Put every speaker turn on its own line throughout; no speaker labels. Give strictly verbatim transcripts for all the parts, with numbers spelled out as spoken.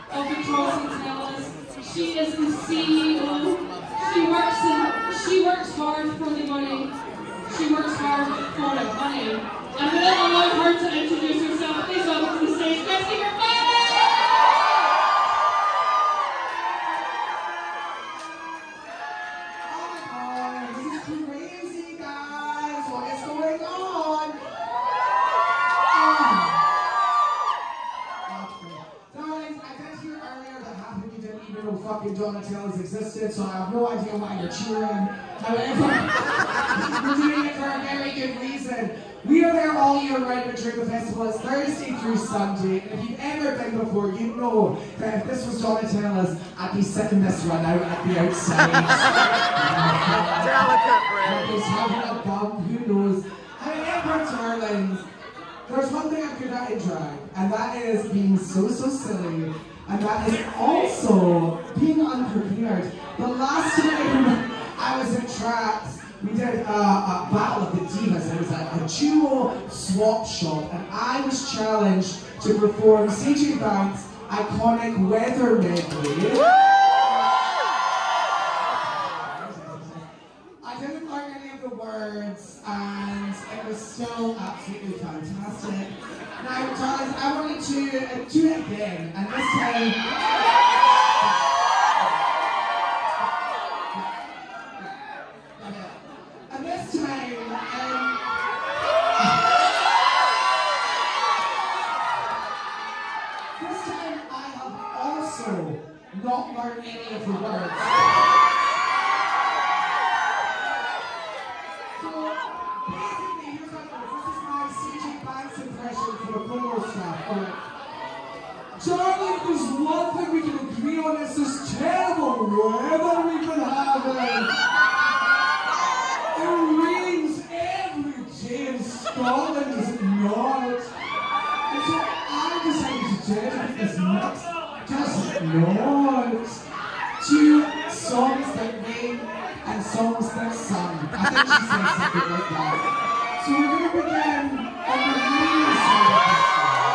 of Groundskeeper. She is the C E O. She works in, she works hard for the money. She works hard for the money. I'm going to allow her to introduce herself. Please welcome to the stage, Groundskeeper Fanny!
Fucking Donatellas existed, so I have no idea why you're cheering. However, we're doing it for a very good reason. We are there all year round during the festival. It's Thursday through Sunday. And if you've ever been before, you know that if this was Donatellas, I'd be sitting this one out at the outside. Delicate, Just having a bump, who knows. However, darlings, there's one thing I'm good at in drag, and that is being so, so silly. And that is also being unprepared. The last time I was in Traps, we did a, a battle of the divas. It was a, a duo swap shop, and I was challenged to perform C J Banks' iconic Weather Medley. I didn't learn any of the words, and it was still absolutely fantastic. Now, guys, I wanted to uh, do it again, and this time... and this time, um... this time I have also not learned any of the words. Charlie, if there's one thing we can agree on, it's this terrible weather we've been having. It rains every day in Scotland, does it not? And so I decided to dedicate this next, does it not, to songs that rain and songs that sun. I think she said something like that. So we're going to begin on the rainy side of this.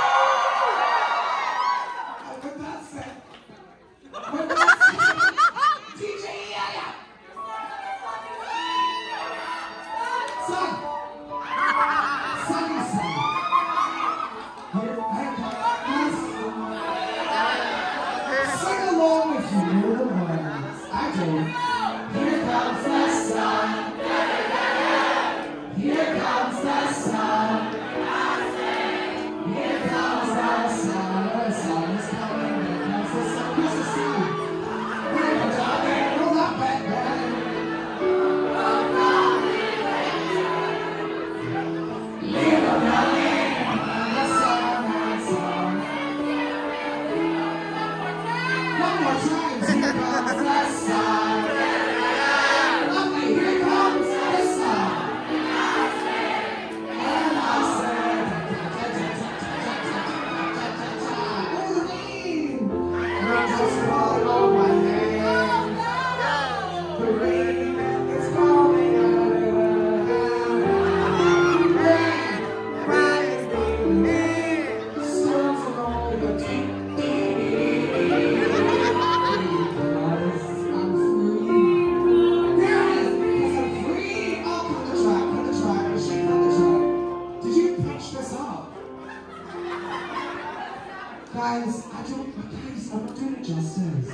Guys, I don't, guys, I'm not doing it justice.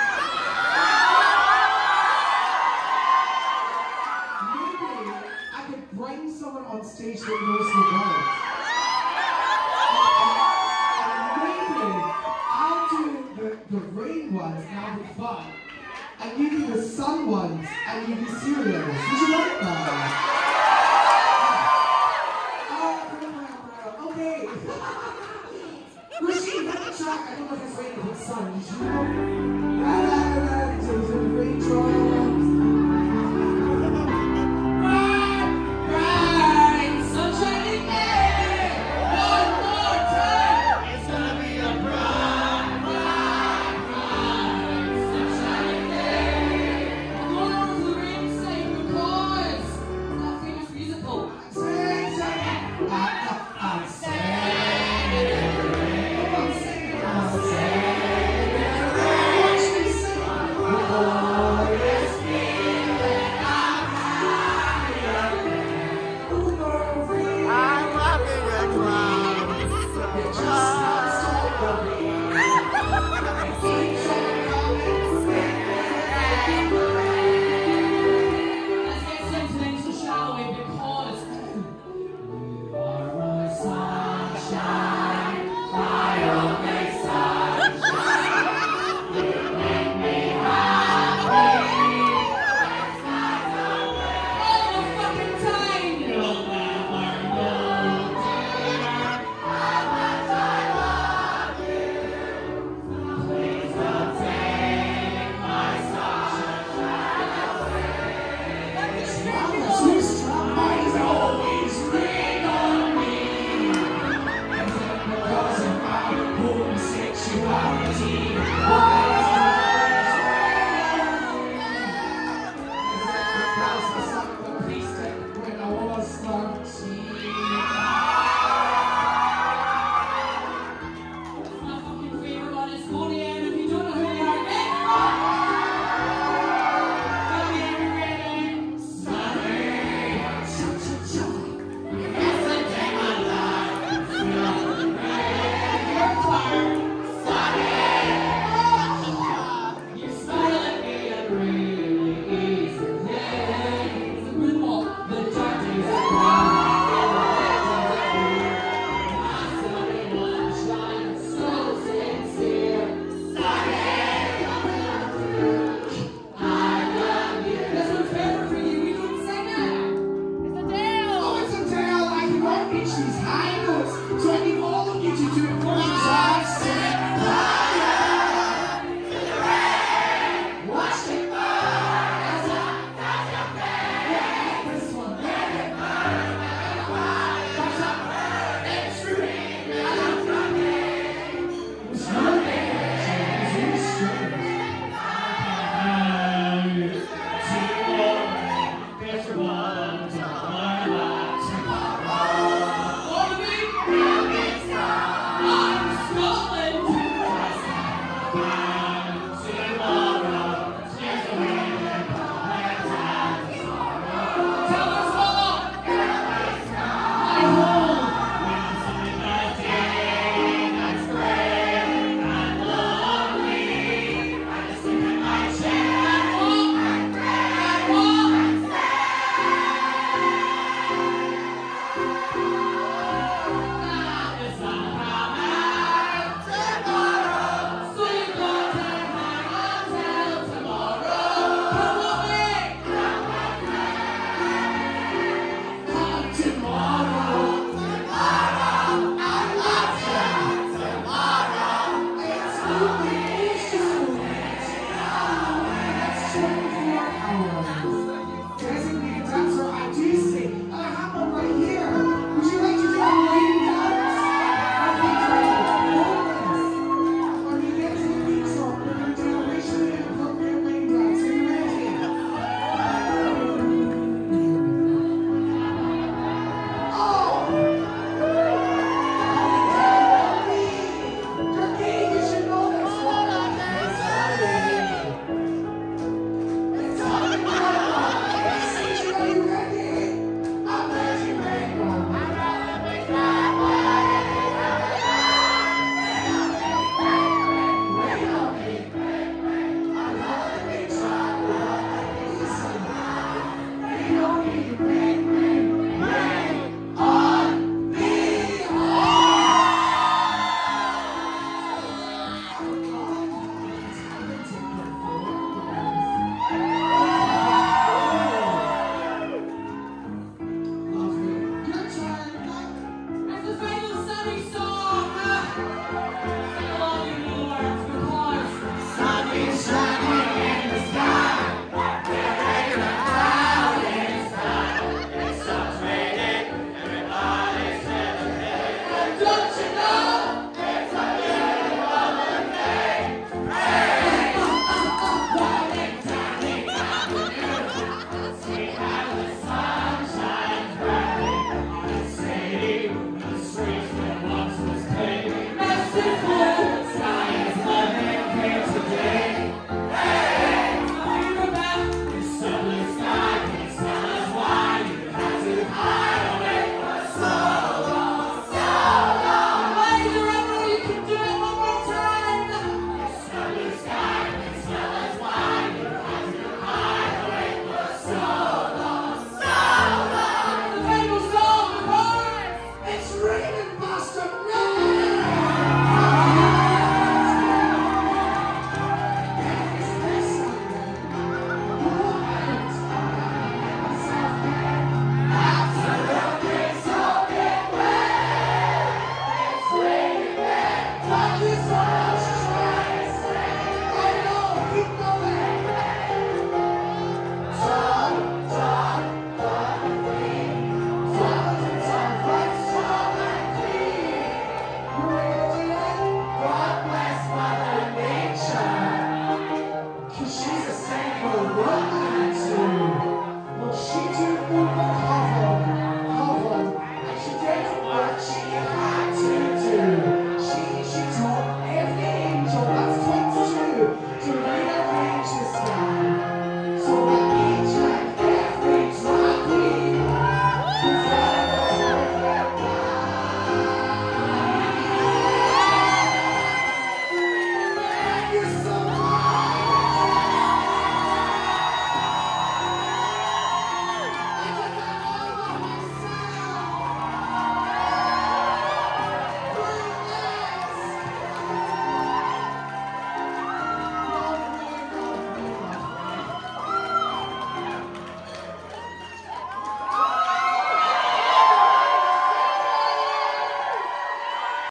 Maybe I could bring someone on stage that knows the words. Maybe I'll do the, the rain ones and I'll be fun. And you do the sun ones and you be serious. Would you like that? Okay. Roisin, that track, I don't know if it's raining with sun. Did you know? La la la, there's a raindrops. Bright, bright, sunshiny day. One more time. It's gonna be a bright, bright, bright, sunshiny day. I'm going over to the rain to sing because it's that famous musical. Sing, sing it. I'm singing. I'm singing. Tomorrow,